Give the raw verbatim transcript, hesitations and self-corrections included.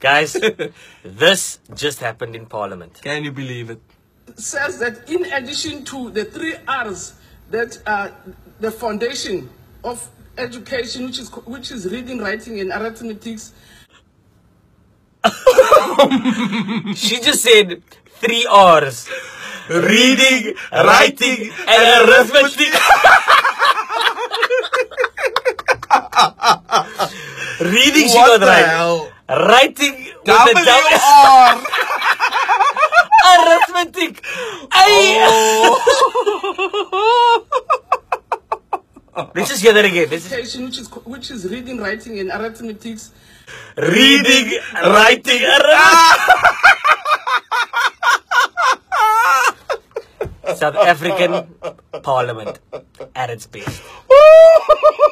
Guys, this just happened in Parliament. Can you believe it? Says that in addition to the three R's that uh, the foundation of education, which is which is reading, writing, and arithmetics. She just said three R's. Reading, writing, and arithmetic. Reading, she What got the right. hell? Writing with W the W. R. Arithmetic. Ay. Let's just hear that again. Let's just... Education, which is which is reading, writing, and arithmetics. Reading, writing, arithmetic. South African Parliament at its best.